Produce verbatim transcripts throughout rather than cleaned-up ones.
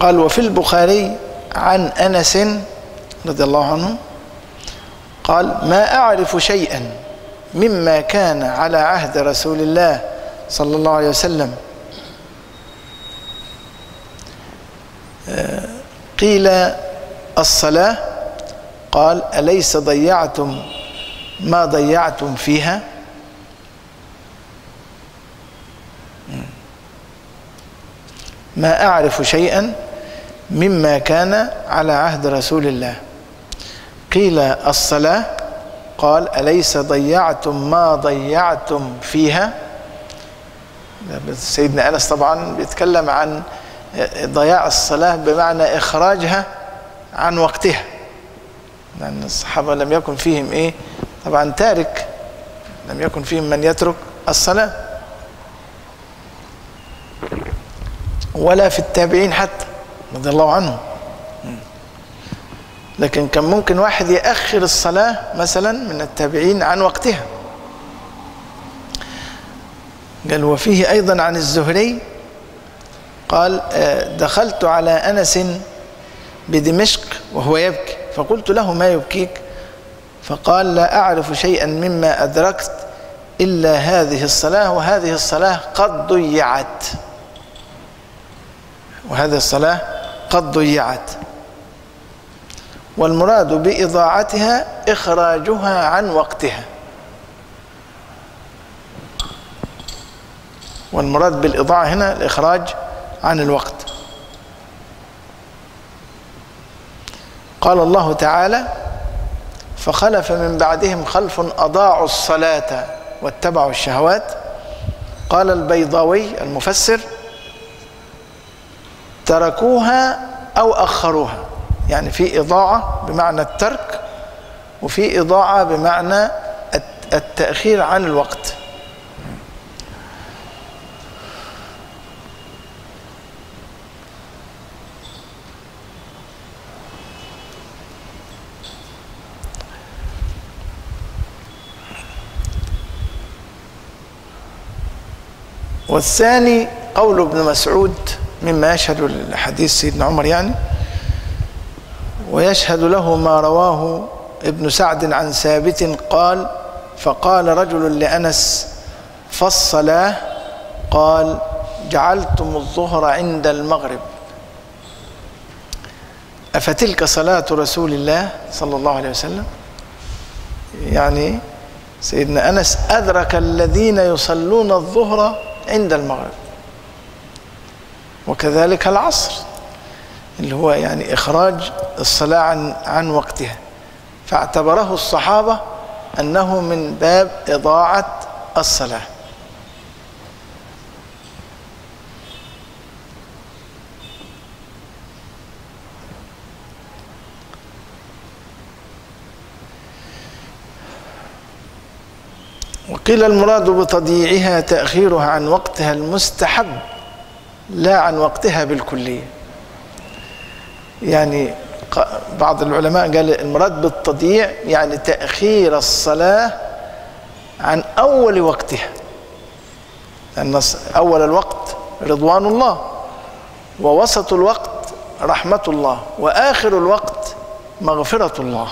قال: وفي البخاري عن أنس رضي الله عنه قال: ما أعرف شيئا مما كان على عهد رسول الله صلى الله عليه وسلم قيل الصلاة، قال: أليس ضيعتم ما ضيعتم فيها؟ ما أعرف شيئا مما كان على عهد رسول الله قيل الصلاة، قال: أليس ضيعتم ما ضيعتم فيها؟ سيدنا أنس طبعا بيتكلم عن ضياع الصلاة بمعنى إخراجها عن وقتها، لأن الصحابة لم يكن فيهم إيه طبعا تارك، لم يكن فيهم من يترك الصلاة، ولا في التابعين حتى رضي الله عنهم. لكن كان ممكن واحد يأخر الصلاة مثلا من التابعين عن وقتها. قال: وفيه أيضا عن الزهري قال: دخلت على أنس بدمشق وهو يبكي، فقلت له: ما يبكيك؟ فقال: لا أعرف شيئا مما أدركت إلا هذه الصلاة، وهذه الصلاة قد ضيعت، وهذه الصلاة قد ضيعت. والمراد بإضاعتها إخراجها عن وقتها، والمراد بالإضاعة هنا الإخراج عن الوقت. قال الله تعالى: فخلف من بعدهم خلف أضاعوا الصلاة واتبعوا الشهوات. قال البيضاوي المفسر: تركوها أو أخروها، يعني في إضاعة بمعنى الترك، وفي إضاعة بمعنى التأخير عن الوقت. والثاني قول ابن مسعود مما يشهد الحديث سيدنا عمر يعني، ويشهد له ما رواه ابن سعد عن ثابت قال: فقال رجل لأنس: فالصلاة؟ قال: جعلتم الظهر عند المغرب. أفتلك صلاة رسول الله صلى الله عليه وسلم؟ يعني سيدنا أنس أدرك الذين يصلون الظهر عند المغرب، وكذلك العصر اللي هو يعني إخراج الصلاة عن عن وقتها، فاعتبره الصحابة أنه من باب إضاعة الصلاة. وقيل المراد بتضييعها تأخيرها عن وقتها المستحب لا عن وقتها بالكلية. يعني بعض العلماء قال المراد بالتضييع يعني تأخير الصلاة عن أول وقتها، لأن أول الوقت رضوان الله، ووسط الوقت رحمة الله، وآخر الوقت مغفرة الله.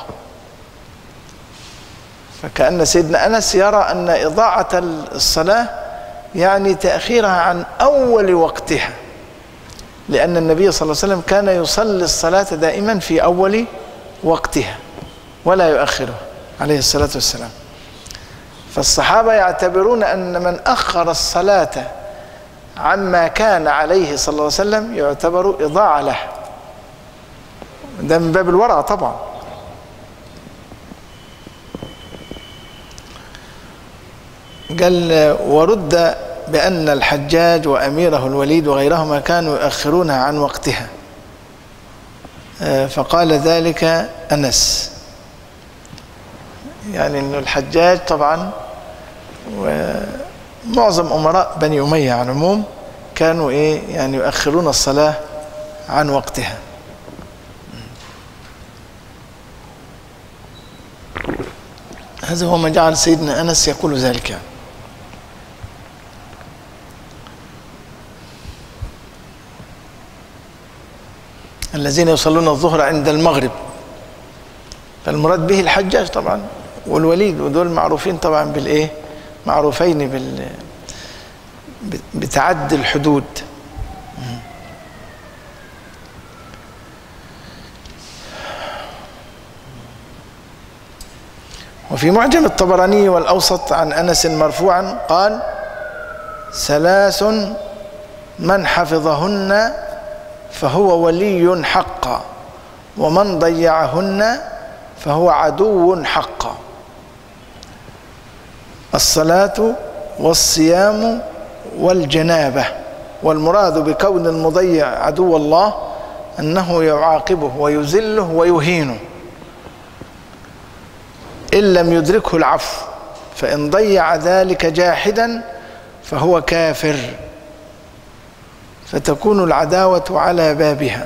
فكأن سيدنا أنس يرى أن إضاعة الصلاة يعني تأخيرها عن أول وقتها، لأن النبي صلى الله عليه وسلم كان يصلي الصلاة دائما في أول وقتها ولا يؤخرها عليه الصلاة والسلام. فالصحابة يعتبرون أن من أخر الصلاة عما كان عليه صلى الله عليه وسلم يعتبر إضاعة له، ده من باب الورع طبعا. قال: ورد بأن الحجاج وأميره الوليد وغيرهما كانوا يؤخرونها عن وقتها، فقال ذلك أنس، يعني أن الحجاج طبعا ومعظم أمراء بني أمية على العموم كانوا إيه يعني يؤخرون الصلاة عن وقتها. هذا هو ما جعل سيدنا أنس يقول ذلك يعني. الذين يصلون الظهر عند المغرب، فالمراد به الحجاج طبعا والوليد، ودول معروفين طبعا بالإيه؟ معروفين بال بتعدي الحدود. وفي معجم الطبراني والأوسط عن أنس مرفوعا قال: ثلاث من حفظهن فهو ولي حقا، ومن ضيعهن فهو عدو حقا: الصلاة والصيام والجنابة. والمراد بكون المضيع عدو الله أنه يعاقبه ويذله ويهينه إن لم يدركه العفو، فإن ضيع ذلك جاحدا فهو كافر، فتكون العداوة على بابها.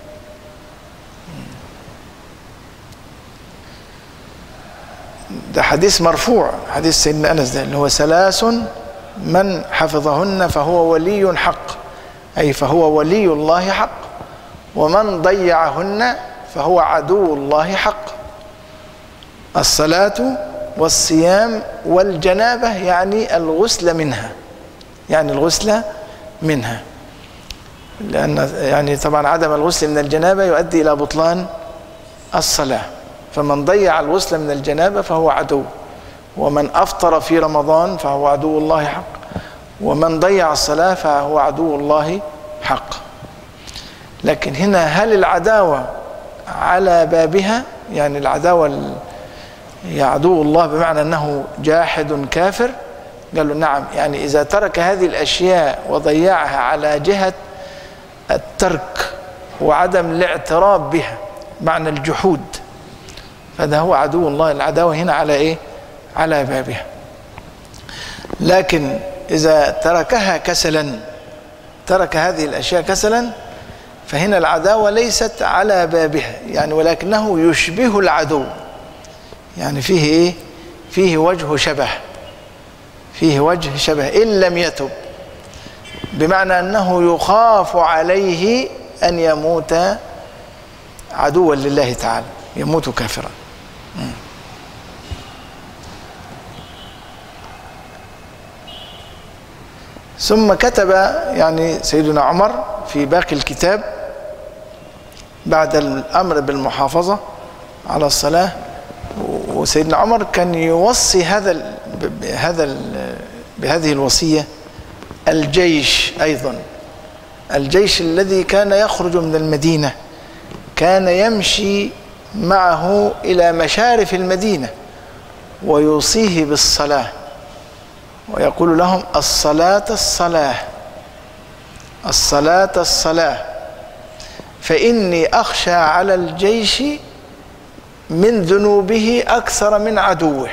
ده حديث مرفوع، حديث سيدنا أنس ده اللي هو: ثلاث من حفظهن فهو ولي حق، أي فهو ولي الله حق، ومن ضيعهن فهو عدو الله حق: الصلاة والصيام والجنابة، يعني الغسل منها، يعني الغسل منها، لأن يعني طبعا عدم الغسل من الجنابة يؤدي إلى بطلان الصلاة، فمن ضيع الغسل من الجنابة فهو عدو، ومن أفطر في رمضان فهو عدو الله حق، ومن ضيع الصلاة فهو عدو الله حق. لكن هنا هل العداوة على بابها، يعني العداوة هي عدو الله بمعنى أنه جاحد كافر؟ قالوا نعم، يعني إذا ترك هذه الأشياء وضيعها على جهة الترك وعدم الاعتراف بها، معنى الجحود، فهذا هو عدو الله. العداوة هنا على إيه؟ على بابها. لكن إذا تركها كسلا، ترك هذه الأشياء كسلا، فهنا العداوة ليست على بابها، يعني ولكنه يشبه العدو، يعني فيه إيه؟ فيه وجه شبه، فيه وجه شبه إن لم يتب، بمعنى أنه يخاف عليه أن يموت عدوا لله تعالى، يموت كافرا. ثم كتب يعني سيدنا عمر في باقي الكتاب بعد الأمر بالمحافظة على الصلاة، وسيدنا عمر كان يوصي هذا هذا بهذه الوصية الجيش أيضا، الجيش الذي كان يخرج من المدينة كان يمشي معه إلى مشارف المدينة ويوصيه بالصلاة، ويقول لهم: الصلاة الصلاة، الصلاة الصلاة، فإني أخشى على الجيش من ذنوبه أكثر من عدوه.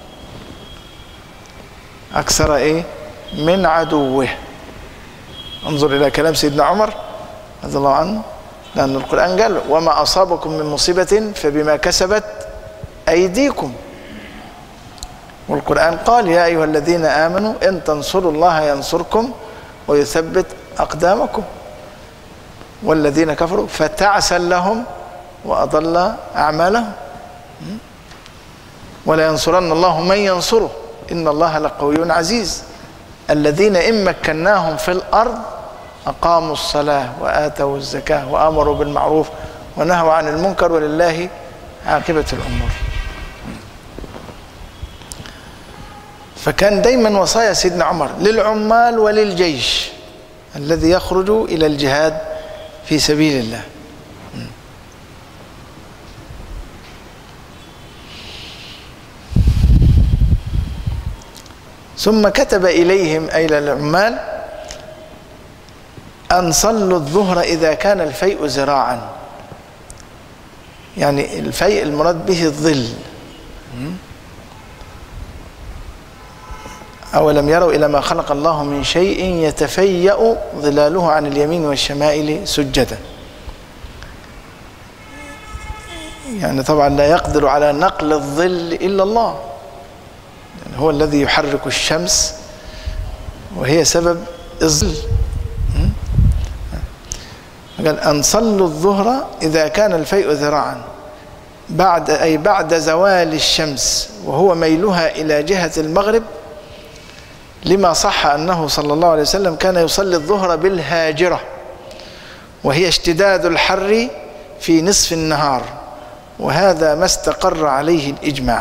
أكثر إيه؟ من عدوه. انظر إلى كلام سيدنا عمر رضي الله عنه، لأن القرآن قال: وما أصابكم من مصيبة فبما كسبت أيديكم. والقرآن قال: يا أيها الذين آمنوا إن تنصروا الله ينصركم ويثبت أقدامكم، والذين كفروا فتعسا لهم وأضل أعمالهم، ولا ينصرن الله من ينصره إن الله لقوي عزيز. الذين إن مكناهم في الأرض أقاموا الصلاة وآتوا الزكاة وأمروا بالمعروف ونهوا عن المنكر ولله عاقبة الأمور. فكان دايما وصايا سيدنا عمر للعمال وللجيش الذي يخرج إلى الجهاد في سبيل الله. ثم كتب إليهم أي العمال أن صلوا الظهر إذا كان الفيء زراعا، يعني الفيء المراد به الظل. أولم يروا إلى ما خلق الله من شيء يتفيأ ظلاله عن اليمين والشمائل سجدا، يعني طبعا لا يقدر على نقل الظل إلا الله، يعني هو الذي يحرك الشمس وهي سبب الظل. قال أن صلوا الظهر إذا كان الفيء ذراعا بعد أي بعد زوال الشمس وهو ميلها إلى جهة المغرب، لما صح أنه صلى الله عليه وسلم كان يصلي الظهر بالهاجرة، وهي اشتداد الحر في نصف النهار، وهذا ما استقر عليه الإجماع.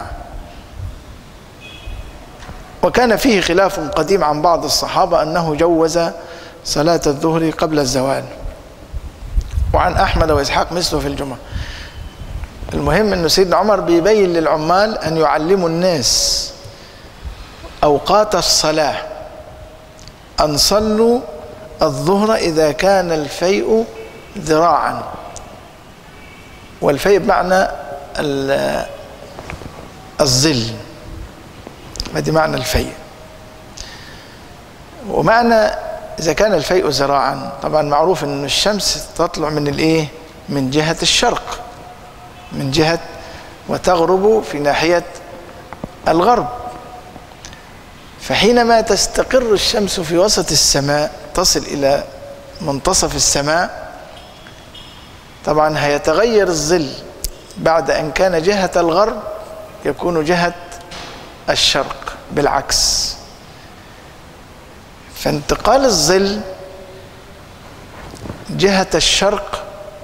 وكان فيه خلاف قديم عن بعض الصحابة أنه جوز صلاة الظهر قبل الزوال، وعن أحمد وإسحاق مثله في الجمعة. المهم أن سيدنا عمر بيبين للعمال أن يعلموا الناس أوقات الصلاة، أن صلوا الظهر إذا كان الفيء ذراعا، والفيء بمعنى الظل، هذه معنى الفيء. ومعنى إذا كان الفيء ذراعا، طبعا معروف أن الشمس تطلع من الإيه؟ من جهة الشرق، من جهة وتغرب في ناحية الغرب. فحينما تستقر الشمس في وسط السماء تصل إلى منتصف السماء، طبعا هيتغير الظل، بعد أن كان جهة الغرب يكون جهة الشرق بالعكس. فانتقال الظل جهة الشرق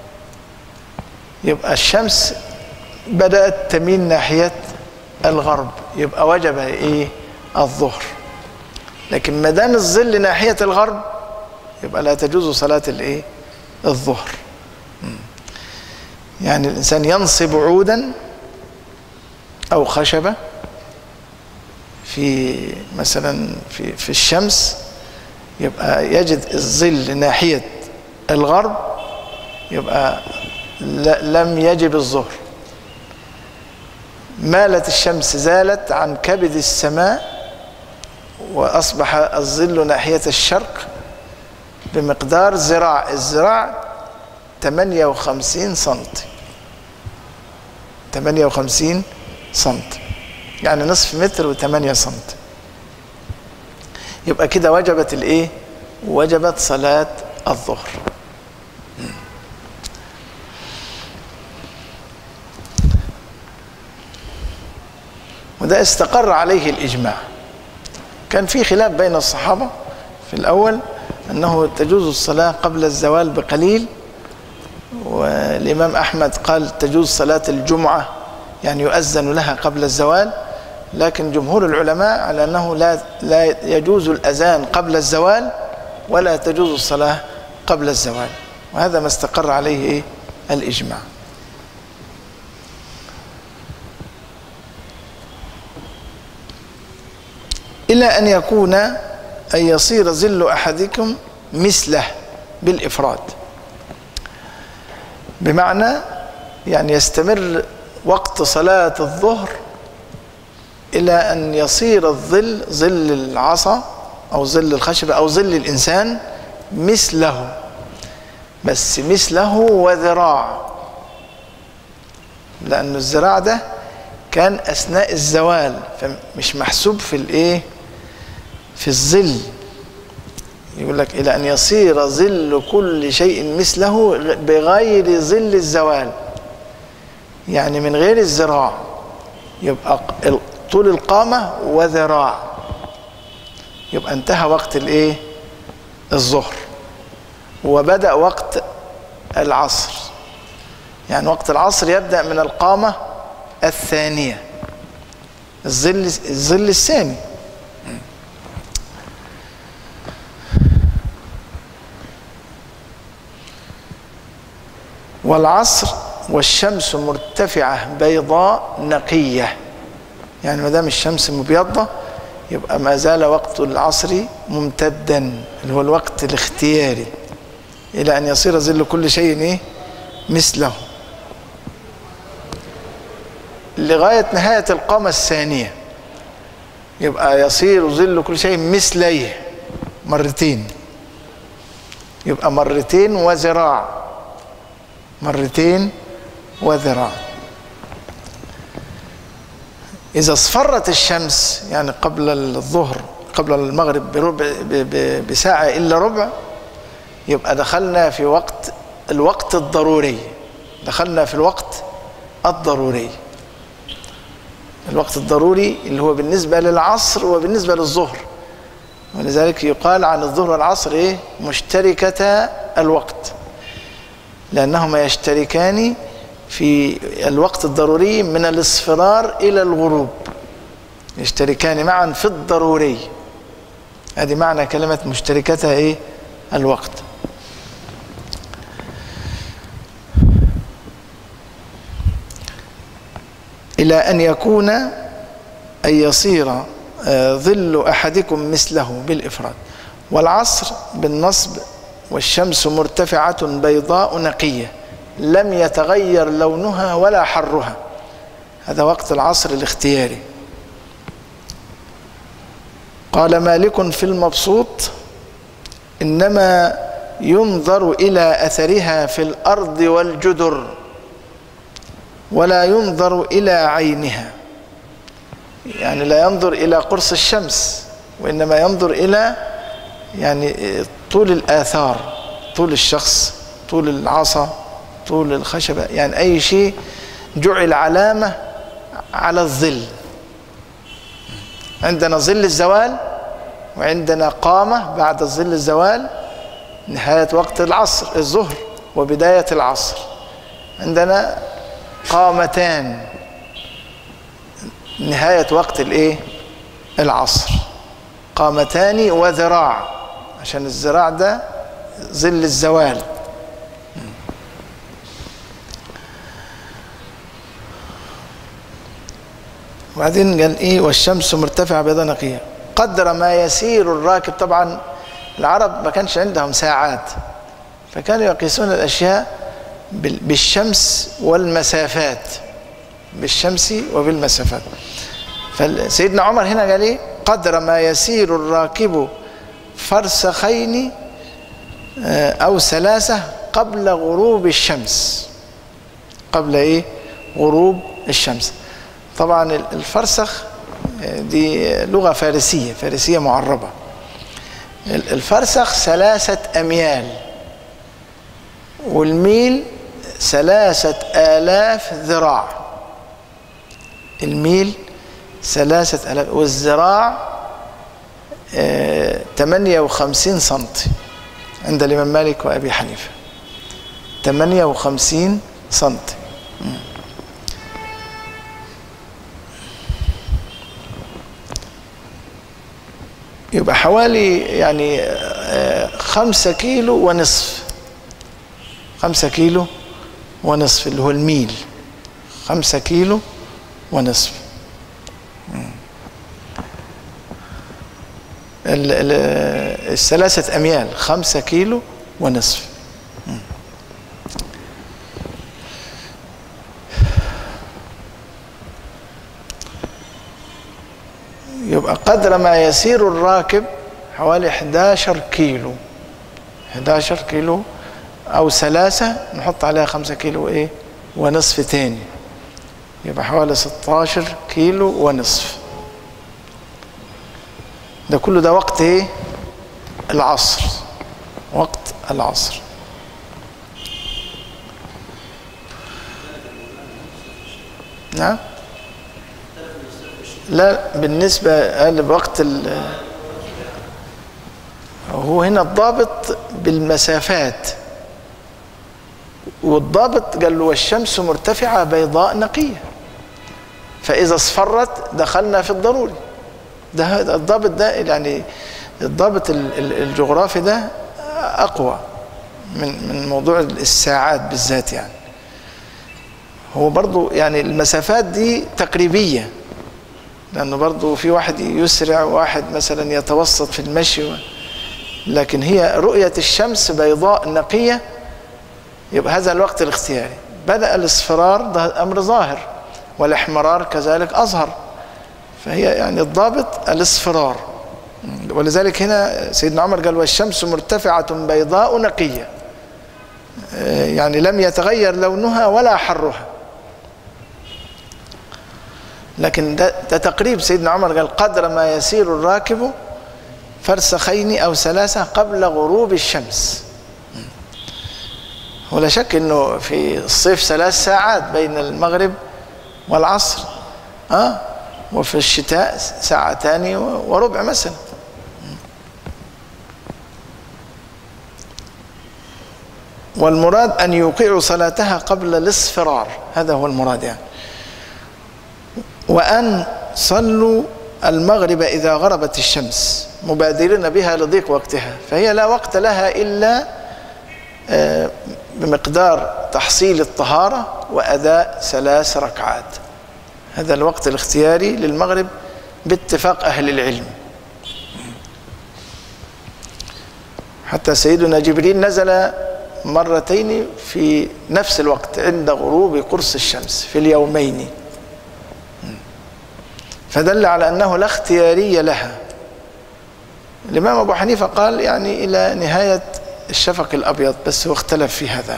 يبقى الشمس بدأت تميل ناحية الغرب، يبقى وجب ايه؟ الظهر. لكن ما دام الظل ناحية الغرب يبقى لا تجوز صلاة الايه؟ الظهر. يعني الإنسان ينصب عودا أو خشبة في مثلا في في الشمس، يبقى يجد الظل ناحية الغرب، يبقى لم يجب الظهر. مالت الشمس، زالت عن كبد السماء، وأصبح الظل ناحية الشرق بمقدار ذراع، الذراع ثمانية وخمسين سنتي، ثمانية وخمسين سنتي، يعني نصف متر وثمانية سنتي. يبقى كده وجبت الايه؟ وجبت صلاة الظهر. وده استقر عليه الإجماع. كان في خلاف بين الصحابة في الأول أنه تجوز الصلاة قبل الزوال بقليل، والإمام أحمد قال تجوز صلاة الجمعة، يعني يؤذن لها قبل الزوال. لكن جمهور العلماء على أنه لا لا يجوز الأذان قبل الزوال ولا تجوز الصلاة قبل الزوال، وهذا ما استقر عليه إيه؟ الإجماع. إلى أن يكون أن يصير ظل أحدكم مثله بالإفراد، بمعنى يعني يستمر وقت صلاة الظهر إلى أن يصير الظل، ظل العصا أو ظل الخشبة أو ظل الإنسان مثله، بس مثله وذراع، لأن الذراع ده كان أثناء الزوال فمش محسوب في الإيه؟ في الظل. يقول لك إلى أن يصير ظل كل شيء مثله بغير ظل الزوال، يعني من غير الذراع، يبقى طول القامة وذراع، يبقى انتهى وقت الايه؟ الظهر، وبدأ وقت العصر. يعني وقت العصر يبدأ من القامة الثانية، الظل الظل الثاني. والعصر والشمس مرتفعة بيضاء نقية، يعني ما دام الشمس مبيضة يبقى ما زال وقت العصر ممتدا، اللي هو الوقت الاختياري، إلى أن يصير ظل كل شيء إيه؟ مثله، لغاية نهاية القامة الثانية، يبقى يصير ظل كل شيء مثليه مرتين، يبقى مرتين وذراع، مرتين وذراع. إذا اصفرت الشمس يعني قبل الظهر، قبل المغرب بربع بساعة إلا ربع، يبقى دخلنا في وقت الوقت الضروري، دخلنا في الوقت الضروري. الوقت الضروري اللي هو بالنسبة للعصر وبالنسبة للظهر، ولذلك يقال عن الظهر والعصر إيه؟ مشتركة الوقت، لأنهما يشتركان في الوقت الضروري من الاصفرار إلى الغروب، يشتركان معا في الضروري. هذه معنى كلمة مشتركتها إيه؟ الوقت. إلى أن يكون أن يصير ظل أحدكم مثله بالإفراد، والعصر بالنصب والشمس مرتفعة بيضاء نقية لم يتغير لونها ولا حرها. هذا وقت العصر الاختياري. قال مالك في المبسوط: إنما ينظر إلى أثرها في الأرض والجدر ولا ينظر إلى عينها، يعني لا ينظر إلى قرص الشمس، وإنما ينظر إلى يعني طول الآثار، طول الشخص، طول العصا، طول الخشبة، يعني أي شيء جعل علامة على الظل. عندنا ظل الزوال، وعندنا قامة بعد ظل الزوال، نهاية وقت العصر الظهر وبداية العصر. عندنا قامتان، نهاية وقت الايه؟ العصر. قامتان وذراع، عشان الذراع ده ظل الزوال. وبعدين قال ايه؟ والشمس مرتفعة بيضاء نقية قدر ما يسير الراكب. طبعا العرب ما كانش عندهم ساعات، فكانوا يقيسون الأشياء بالشمس والمسافات، بالشمس وبالمسافات. فسيدنا عمر هنا قال ايه؟ قدر ما يسير الراكب فرسخين أو ثلاثة قبل غروب الشمس. قبل ايه؟ غروب الشمس. طبعا الفرسخ دي لغة فارسية، فارسية معربة. الفرسخ ثلاثة أميال، والميل ثلاثة آلاف ذراع. الميل ثلاثة آلاف، والذراع آه ثمانية وخمسين سنتي عند الإمام مالك وأبي حنيفة. ثمانية وخمسين سنتي. يبقى حوالي يعني آه خمسة كيلو ونصف. خمسة كيلو ونصف اللي هو الميل. خمسة كيلو ونصف. الثلاثة أميال خمسة كيلو ونصف. يبقى قدر ما يسير الراكب حوالي إحدى عشر كيلو. إحدى عشر كيلو أو ثلاثة نحط عليها خمسة كيلو إيه ونصف تاني، يبقى حوالي ستة عشر كيلو ونصف. ده كله ده وقت إيه؟ العصر. وقت العصر. نعم. لا، بالنسبة لوقت ال هو هنا الضابط بالمسافات، والضابط قال له والشمس مرتفعة بيضاء نقية، فإذا اصفرت دخلنا في الضروري. ده الضابط ده يعني الضابط الجغرافي ده أقوى من من موضوع الساعات بالذات. يعني هو برضو يعني المسافات دي تقريبية، لأنه برضو في واحد يسرع وواحد مثلا يتوسط في المشي، لكن هي رؤية الشمس بيضاء نقية يبقى هذا الوقت الاختياري. بدأ الاصفرار ده أمر ظاهر، والاحمرار كذلك أظهر، فهي يعني الضابط الاصفرار. ولذلك هنا سيدنا عمر قال والشمس مرتفعة بيضاء نقية، يعني لم يتغير لونها ولا حرها. لكن ده, ده تقريب. سيدنا عمر قال قدر ما يسير الراكب فرسخين أو ثلاثة قبل غروب الشمس. ولا شك أنه في الصيف ثلاث ساعات بين المغرب والعصر، أه؟ وفي الشتاء ساعتان وربع مثلا. والمراد أن يوقعوا صلاتها قبل الاصفرار، هذا هو المراد يعني. وأن صلوا المغرب إذا غربت الشمس مبادرين بها لضيق وقتها، فهي لا وقت لها إلا بمقدار تحصيل الطهارة وأداء ثلاث ركعات. هذا الوقت الاختياري للمغرب باتفاق أهل العلم. حتى سيدنا جبريل نزل مرتين في نفس الوقت عند غروب قرص الشمس في اليومين، فدل على أنه لا اختيارية لها. الإمام أبو حنيفة قال يعني إلى نهاية الشفق الأبيض، بس هو اختلف في هذا.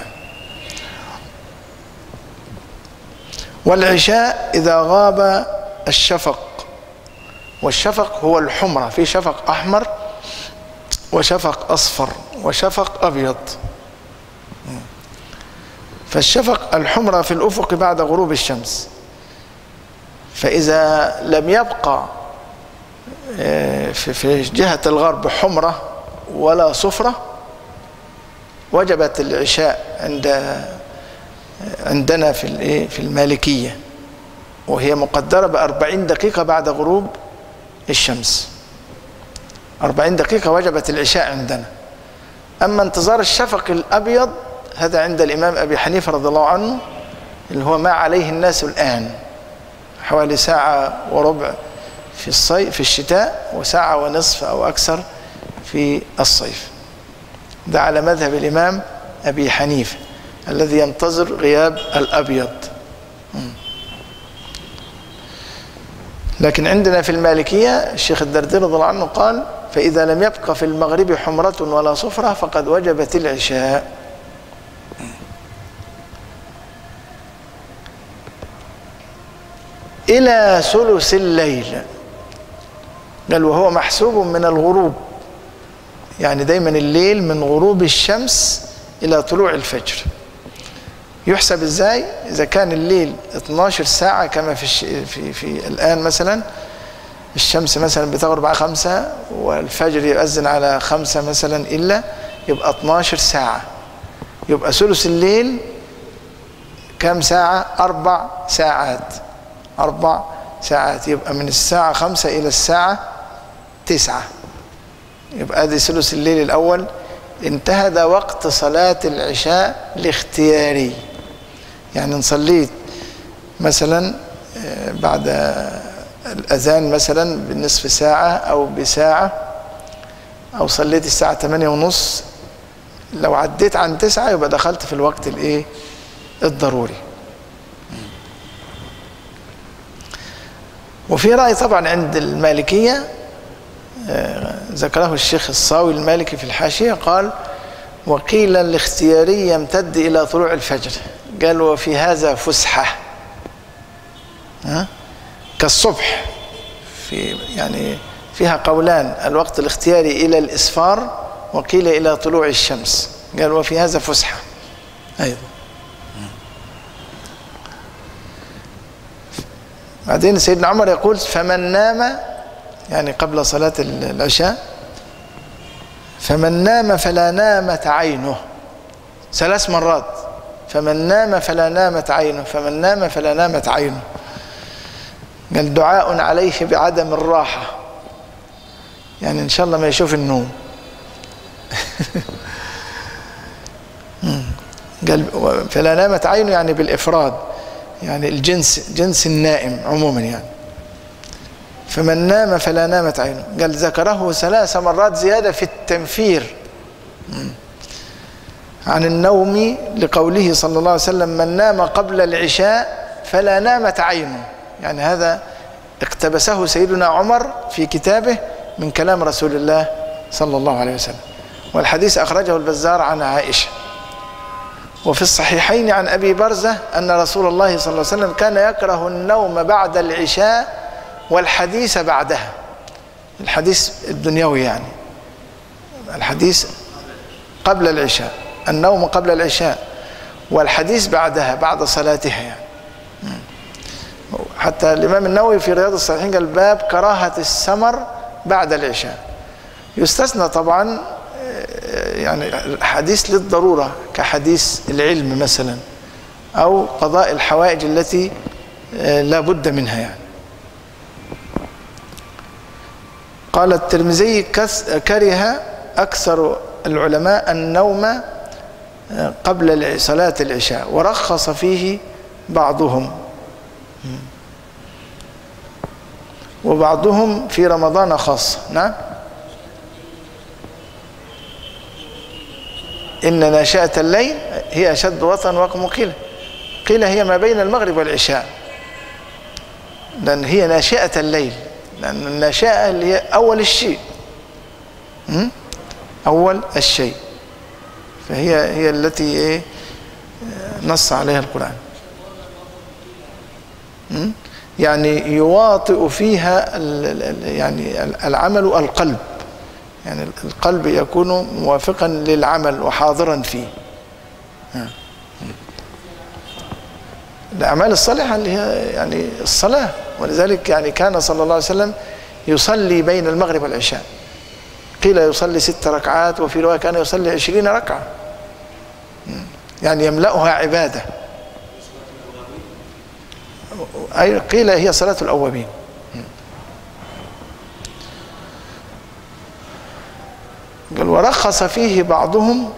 والعشاء إذا غاب الشفق، والشفق هو الحمرة، في شفق أحمر وشفق أصفر وشفق أبيض. فالشفق الحمرة في الأفق بعد غروب الشمس، فإذا لم يبقى في جهة الغرب حمرة ولا صفرة وجبت العشاء عند عندنا في في المالكية، وهي مقدرة بأربعين دقيقة بعد غروب الشمس. أربعين دقيقة وجبت العشاء عندنا. أما انتظار الشفق الأبيض هذا عند الإمام أبي حنيفة رضي الله عنه اللي هو ما عليه الناس الآن، حوالي ساعة وربع في الصيف في الشتاء وساعة ونصف أو أكثر في الصيف. ده على مذهب الإمام أبي حنيفة الذي ينتظر غياب الأبيض. لكن عندنا في المالكية الشيخ الدردير رضي الله عنه قال: فإذا لم يبقى في المغرب حمرة ولا صفرة فقد وجبت العشاء. إلى ثلث الليل، قال وهو محسوب من الغروب، يعني دايما الليل من غروب الشمس إلى طلوع الفجر. يحسب إزاي؟ إذا كان الليل اثناشر ساعة كما في, في, في الآن مثلا، الشمس مثلا بتغرب على خمسة والفجر يؤذن على خمسة مثلا، إلا يبقى اثناشر ساعة. يبقى ثلث الليل كم ساعة؟ أربع ساعات. أربع ساعات يبقى من الساعة خمسة إلى الساعة تسعة، يبقى هذه ثلث الليل الأول انتهى. ده وقت صلاة العشاء الاختياري، يعني نصليت مثلا بعد الأذان مثلا بنصف ساعة أو بساعة، أو صليت الساعة ثمانية ونص، لو عديت عن تسعة يبقى دخلت في الوقت الإيه الضروري. وفي رأي طبعا عند المالكية ذكره الشيخ الصاوي المالكي في الحاشية، قال: وقيل الاختياري يمتد إلى طلوع الفجر. قال: وفي هذا فسحة كالصبح، في يعني فيها قولان، الوقت الاختياري إلى الإسفار وقيل إلى طلوع الشمس. قال: وفي هذا فسحة أيضا. بعدين سيدنا عمر يقول: فمن نام، يعني قبل صلاة العشاء، فمن نام فلا نامت عينه، ثلاث مرات، فمن نام فلا نامت عينه، فمن نام فلا نامت عينه. قال: دعاء عليه بعدم الراحة، يعني إن شاء الله ما يشوف النوم. قال: فلا نامت عينه يعني بالإفراد، يعني الجنس جنس النائم عموما يعني. فمن نام فلا نامت عينه. قال: ذكره ثلاث مرات زيادة في التنفير عن النوم، لقوله صلى الله عليه وسلم: من نام قبل العشاء فلا نامت عينه. يعني هذا اقتبسه سيدنا عمر في كتابه من كلام رسول الله صلى الله عليه وسلم. والحديث أخرجه البزار عن عائشة. وفي الصحيحين عن أبي برزة أن رسول الله صلى الله عليه وسلم كان يكره النوم بعد العشاء والحديث بعدها، الحديث الدنيوي يعني، الحديث قبل العشاء، النوم قبل العشاء والحديث بعدها بعد صلاتها يعني. حتى الإمام النووي في رياض الصالحين قال باب كراهة السمر بعد العشاء. يستثنى طبعا يعني الحديث للضرورة كحديث العلم مثلا، أو قضاء الحوائج التي لا بد منها يعني. قال الترمذي كره أكثر العلماء النوم قبل صلاة العشاء ورخص فيه بعضهم، وبعضهم في رمضان خاصة. نعم. إن ناشئة الليل هي أشد وطئا وأقوم قيلا. قيل هي ما بين المغرب والعشاء، لأن هي ناشئة الليل، لأن الناشئة اللي هي أول الشيء، أول الشيء، فهي هي التي إيه نص عليها القرآن. يعني يواطئ فيها يعني العمل القلب، يعني القلب يكون موافقا للعمل وحاضرا فيه. الأعمال الصالحة اللي هي يعني الصلاة، ولذلك يعني كان صلى الله عليه وسلم يصلي بين المغرب والعشاء، قيل يصلي ست ركعات، وفي رواية كان يصلي عشرين ركعة، يعني يملأها عبادة. أي قيل هي صلاة الأوابين. قال ورخص فيه بعضهم،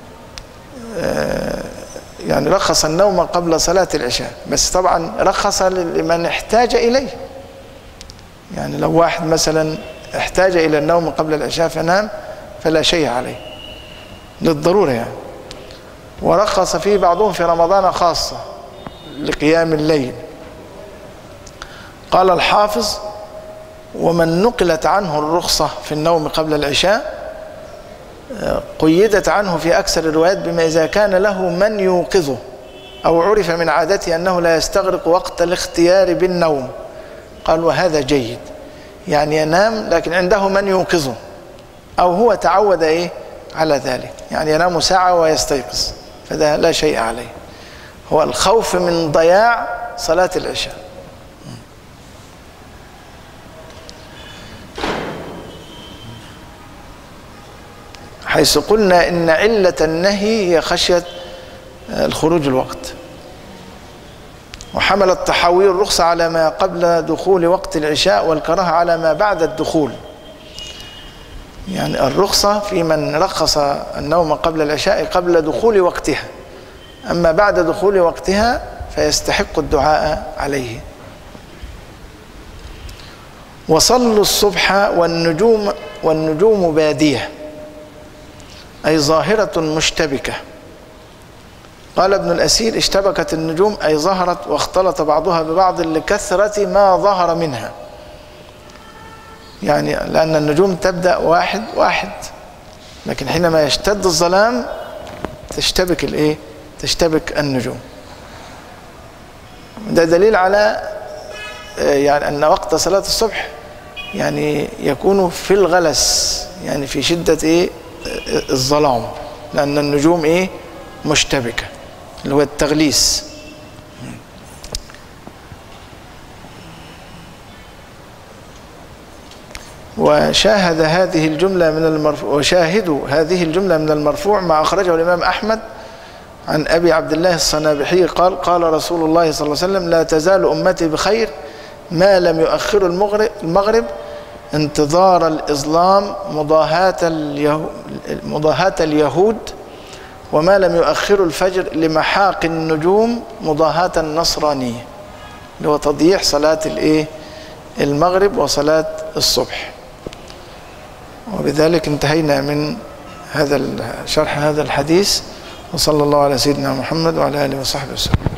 يعني رخص النوم قبل صلاة العشاء، بس طبعا رخص لمن احتاج إليه. يعني لو واحد مثلا احتاج إلى النوم قبل العشاء فنام فلا شيء عليه للضرورة يعني. ورخص فيه بعضهم في رمضان خاصة لقيام الليل. قال الحافظ ومن نقلت عنه الرخصة في النوم قبل العشاء قيدت عنه في أكثر الروايات بما إذا كان له من يوقظه، أو عرف من عادته أنه لا يستغرق وقت الاختيار بالنوم. قال وهذا جيد، يعني ينام لكن عنده من يوقظه، أو هو تعود إيه على ذلك، يعني ينام ساعة ويستيقظ، فده لا شيء عليه. هو الخوف من ضياع صلاة العشاء. حيث قلنا إن علة النهي هي خشية الخروج الوقت. وحمل الطحاوي الرخصة على ما قبل دخول وقت العشاء والكراهة على ما بعد الدخول. يعني الرخصة في من رخص النوم قبل العشاء قبل دخول وقتها، أما بعد دخول وقتها فيستحق الدعاء عليه. وصلوا الصبح والنجوم والنجوم بادية، أي ظاهرة مشتبكة. قال ابن الأسير اشتبكت النجوم أي ظهرت واختلط بعضها ببعض لكثرة ما ظهر منها، يعني لأن النجوم تبدأ واحد واحد، لكن حينما يشتد الظلام تشتبك الإيه؟ تشتبك النجوم. ده دليل على يعني أن وقت صلاة الصبح يعني يكون في الغلس، يعني في شدة إيه؟ الظلام، لأن النجوم إيه؟ مشتبكة، اللي هو التغليس. وشاهد هذه الجملة من المرفوع وشاهدوا هذه الجملة من المرفوع ما أخرجه الإمام أحمد عن أبي عبد الله الصنابحي قال قال رسول الله صلى الله عليه وسلم لا تزال أمتي بخير ما لم يؤخر المغرب انتظار الإظلام مضاهاة اليهود، وما لم يؤخر الفجر لمحاق النجوم مضاهاة النصرانية، اللي هو تضييع صلاة الإيه؟ المغرب وصلاة الصبح. وبذلك انتهينا من هذا شرح هذا الحديث، وصلى الله على سيدنا محمد وعلى آله وصحبه وسلم.